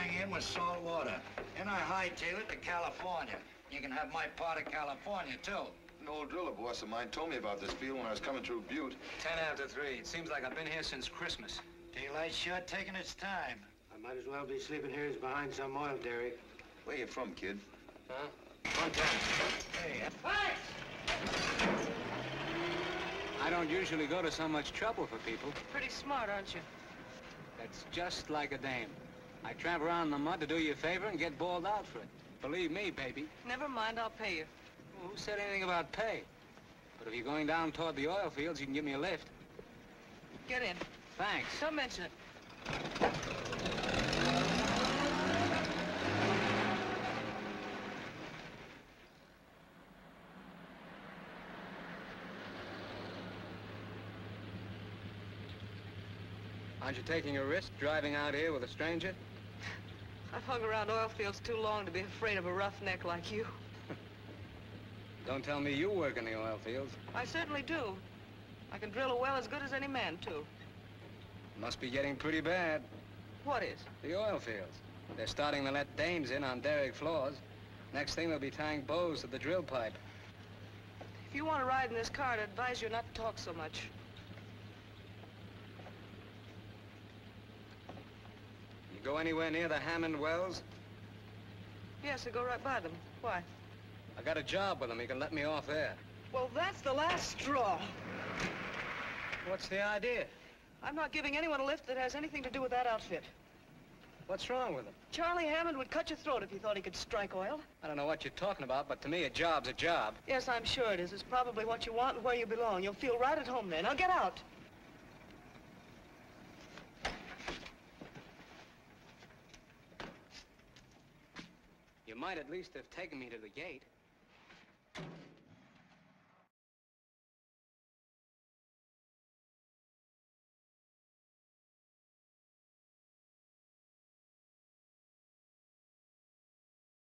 sprang in with salt water. And I hightailed it to California. You can have my part of California, too. An old driller boss of mine told me about this field when I was coming through Butte. 10 after 3. It seems like I've been here since Christmas. Daylight's sure taking its time. I might as well be sleeping here as behind some oil derrick. Where you from, kid? Huh? Hey, I don't usually go to so much trouble for people. Pretty smart, aren't you? That's just like a dame. I tramp around in the mud to do you a favor and get bawled out for it. Believe me, baby. Never mind, I'll pay you. Well, who said anything about pay? But if you're going down toward the oil fields, you can give me a lift. Get in. Thanks. Don't mention it. Aren't you taking a risk driving out here with a stranger? I've hung around oil fields too long to be afraid of a roughneck like you. Don't tell me you work in the oil fields. I certainly do. I can drill a well as good as any man, too. Must be getting pretty bad. What is? The oil fields. They're starting to let dames in on derrick floors. Next thing, they'll be tying bows to the drill pipe. If you want to ride in this car, I'd advise you not to talk so much. You go anywhere near the Hammond wells? Yes, I go right by them. Why? I got a job with them. You can let me off there. Well, that's the last straw. What's the idea? I'm not giving anyone a lift that has anything to do with that outfit. What's wrong with them? Charlie Hammond would cut your throat if he thought he could strike oil. I don't know what you're talking about, but to me, a job's a job. Yes, I'm sure it is. It's probably what you want and where you belong. You'll feel right at home there. Now get out. You might at least have taken me to the gate.